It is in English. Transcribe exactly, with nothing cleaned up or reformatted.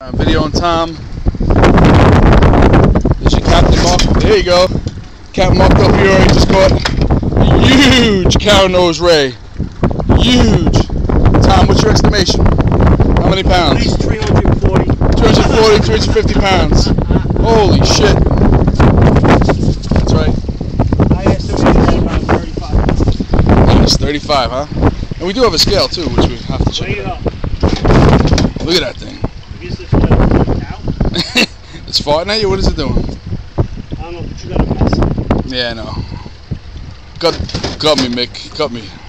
Uh, video on Tom. There's your Captain Mark. There you go. Captain Mark up here. He just caught a huge cow nose ray. Huge. Tom, what's your estimation? How many pounds? At least three hundred forty. three hundred forty, three hundred fifty pounds. Holy shit. That's right. I estimated at about thirty-five. Nice, thirty-five, huh? And we do have a scale too, which we have to check. Weigh it up. Look at that thing. I guess it's what a cow. It's farting at you? What is it doing? I don't know, but you got a mess. Yeah, I know. Got, got me, Mick. Got me.